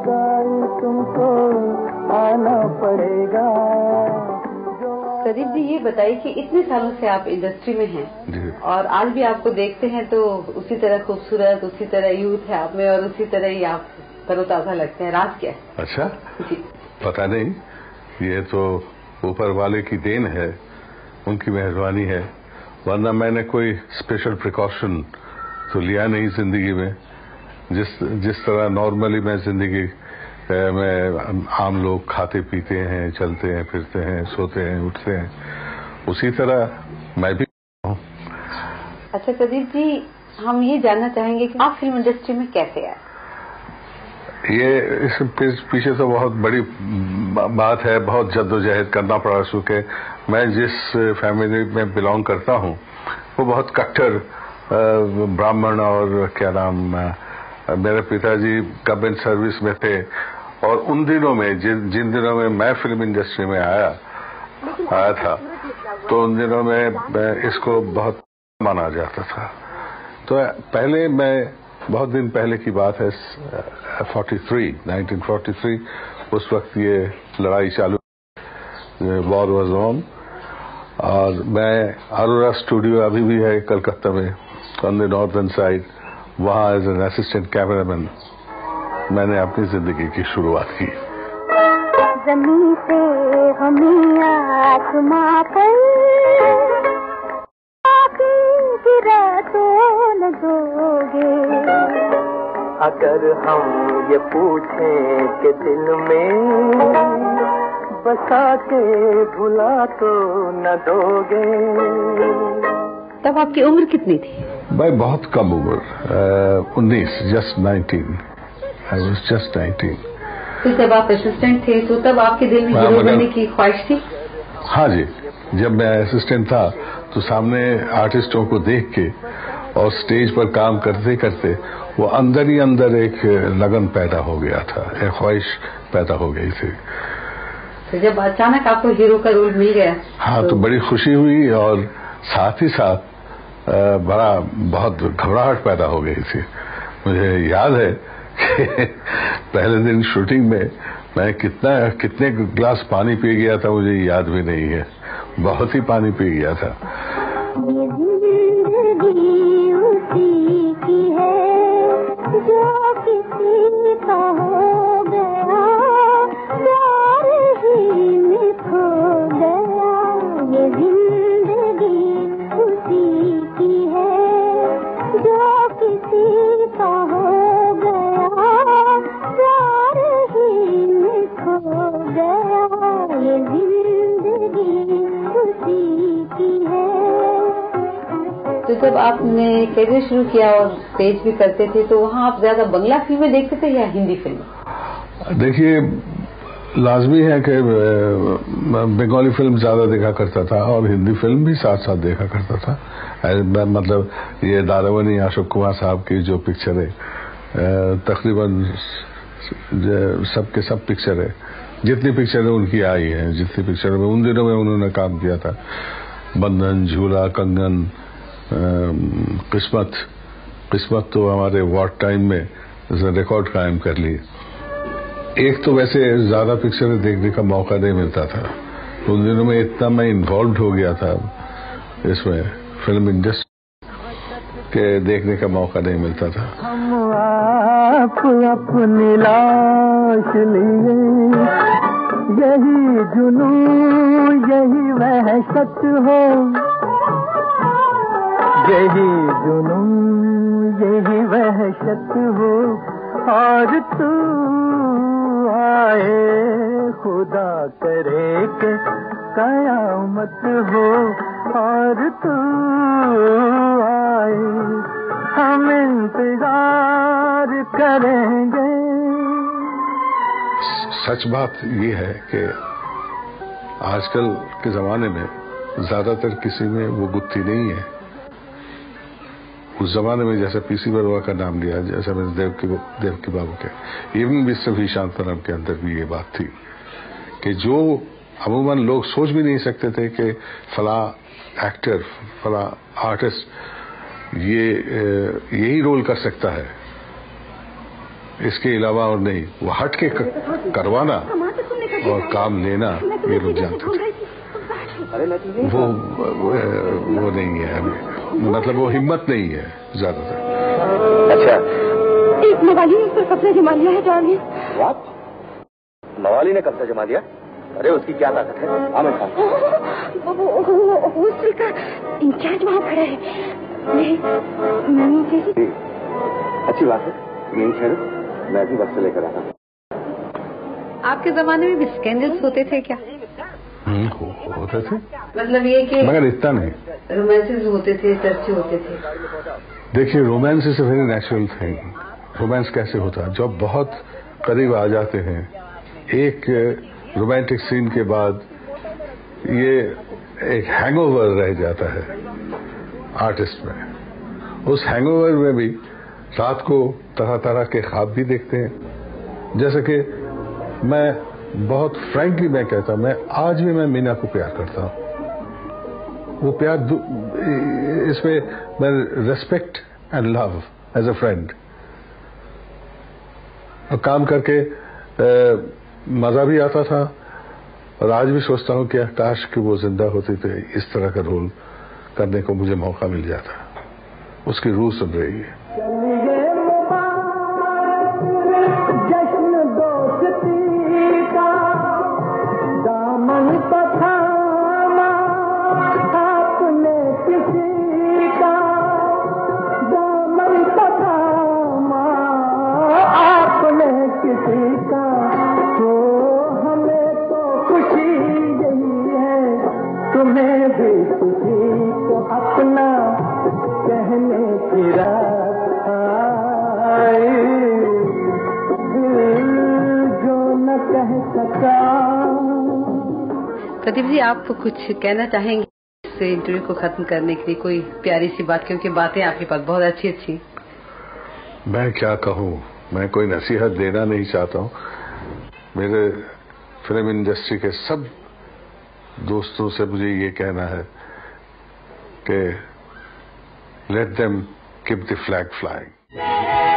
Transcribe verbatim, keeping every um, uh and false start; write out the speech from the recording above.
तुमको आना पड़ेगा। प्रदीप जी, ये बताइए कि इतने सालों से आप इंडस्ट्री में हैं और आज भी आपको देखते हैं तो उसी तरह खूबसूरत, उसी तरह यूथ है आप में और उसी तरह ही आप तरोताजा लगते हैं। राज क्या है? अच्छा जी, पता नहीं, ये तो ऊपर वाले की देन है, उनकी मेहरबानी है, वरना मैंने कोई स्पेशल प्रिकॉशन तो लिया नहीं जिंदगी में। जिस जिस तरह नॉर्मली मैं जिंदगी में आम लोग खाते पीते हैं, चलते हैं, फिरते हैं, सोते हैं, उठते हैं, उसी तरह मैं भी हूँ। अच्छा प्रदीप जी, हम ये जानना चाहेंगे कि आप फिल्म इंडस्ट्री में कैसे आए? ये इस पीछे तो बहुत बड़ी बात है, बहुत जद्दोजहद करना पड़ा। चूंकि मैं जिस फैमिली में बिलोंग करता हूँ वो बहुत कट्टर ब्राह्मण, और क्या नाम, मेरे पिताजी गवर्नमेंट सर्विस में थे, और उन दिनों में जिन जिन दिनों में मैं फिल्म इंडस्ट्री में आया आया था तो उन दिनों में इसको बहुत माना जाता था। तो पहले मैं, बहुत दिन पहले की बात है, तैंतालीस, उन्नीस सौ तैंतालीस, उस वक्त ये लड़ाई चालू, वॉर वाज ऑन, और मैं अरोरा स्टूडियो अभी भी है कलकत्ता में ऑन द नॉर्थर्न साइड, वहां एज एन असिस्टेंट कैमरामैन मैंने अपनी जिंदगी की शुरुआत की। जमीन से हमें आसमां पर गिरा तो न दोगे, अगर हम ये पूछें कि दिल में बसा के भुला तो न दोगे। तब आपकी उम्र कितनी थी? भाई बहुत कम उम्र, उन्नीस, just nineteen, I was just nineteen. तो जब आप असिस्टेंट थे तो तब आपके दिल में हीरो बनने की ख्वाहिश थी? हाँ जी, जब मैं असिस्टेंट था तो सामने आर्टिस्टों को देख के और स्टेज पर काम करते करते वो अंदर ही अंदर एक लगन पैदा हो गया था, एक ख्वाहिश पैदा हो गई थी। तो जब अचानक आपको हीरो का रोल मिल गया? हाँ, तो, तो बड़ी खुशी हुई, और साथ ही साथ बड़ा बहुत घबराहट पैदा हो गई थी। मुझे याद है कि पहले दिन शूटिंग में मैं कितना कितने गिलास पानी पी गया था मुझे याद भी नहीं है, बहुत ही पानी पी गया था। ये जिंदगी उसी की है जो किसी का हो गया, प्यार ही में खो गया। ये जिंदगी उसी की है जो किसी का हो गया, प्यार ही में खो गया। ये जिंदगी उसी की है। तो जब आपने करियर शुरू किया और स्टेज भी करते थे तो वहाँ आप ज्यादा बंगला फिल्में देखते थे या हिंदी फिल्म? देखिए, लाजमी है कि बंगाली फिल्म ज्यादा देखा करता था और हिंदी फिल्म भी साथ साथ देखा करता था। मतलब ये दारावनी अशोक कुमार साहब की जो पिक्चर है, तकरीबन सबके सब पिक्चर है, जितनी पिक्चरें उनकी आई हैं, जितनी पिक्चरों में उन दिनों में उन्होंने काम किया था, बंधन, झूला, कंगन, किस्मत किस्मत तो हमारे वॉर टाइम में रिकॉर्ड कायम कर ली। एक तो वैसे ज्यादा पिक्चरें देखने का मौका नहीं मिलता था, उन दिनों में इतना मैं इन्वॉल्व हो गया था इसमें, फिल्म इंडस्ट्री के देखने का मौका नहीं मिलता था। हम आप अपनी लाश लिए, यही जुनून यही वहशत हो, यही जुनून यही वहशत हो, और तू आए खुदा करे के कयामत हो, और तू आए हम इंतजार करेंगे। सच बात ये है कि आजकल के जमाने में ज्यादातर किसी में वो गुत्थी नहीं है। उस जमाने में जैसे पीसी बरुआ का नाम लिया, जैसे मैंने देवकी देवकी बाबू के, इवन विश्व शांताराम के अंदर भी ये बात थी कि जो अमूमन लोग सोच भी नहीं सकते थे कि फला एक्टर, फला आर्टिस्ट ये यही रोल कर सकता है, इसके अलावा और नहीं। वो हट के करवाना और काम लेना ये लोग जानते थे। वो, वो वो नहीं है हमें, मतलब वो हिम्मत नहीं है ज्यादातर। अच्छा, एक मवाली ने तो कब्जा जमा लिया है जानिए। व्हाट? मवाली ने कब्जा जमा लिया? अरे उसकी क्या ताकत है? आमिर खान हॉस्टल का इंचार्ज वहाँ खड़ा है। नहीं, नहीं जैसे अच्छी बात है, यहीं ठहरो, मैं भी बस से लेकर आता हूँ। आपके जमाने में भी स्कैंडल्स होते थे क्या? हम्म, हो, होते थे, मतलब ये कि मगर इतना नहीं। रोमांसेस होते थे, चर्चे होते थे। देखिए, romance is a very natural thing. Romance कैसे होता है? जब बहुत करीब आ जाते हैं, एक रोमांटिक सीन के बाद ये एक हैंगओवर रह जाता है आर्टिस्ट में। उस हैंगओवर में भी रात को तरह तरह के ख्वाब भी देखते हैं। जैसे कि मैं बहुत फ्रैंकली मैं कहता हूं, मैं आज भी मैं मीना को प्यार करता हूं। वो प्यार इसमें मैं respect and love as a friend. और काम करके आ, मजा भी आता था और आज भी सोचता हूं कि काश कि वो जिंदा होती तो इस तरह का रोल करने को मुझे मौका मिल जाता। उसकी रूह सुन रही है। जश्न दोस्ती का दामन पथाना आपने किसी का, दामन पथाना आपने किसी का, तो हमें तो खुशी यही है, तुम्हें भी खुशी को अपना कहने की रात आए, दिल जो न कह सका। प्रदीप जी, आप कुछ कहना चाहेंगे इस इंटरव्यू को खत्म करने के लिए? कोई प्यारी सी बात, क्योंकि बातें आपके पास बहुत अच्छी अच्छी। मैं क्या कहूं, मैं कोई नसीहत देना नहीं चाहता हूं। मेरे फिल्म इंडस्ट्री के सब दोस्तों से मुझे ये कहना है कि let them keep the flag flying.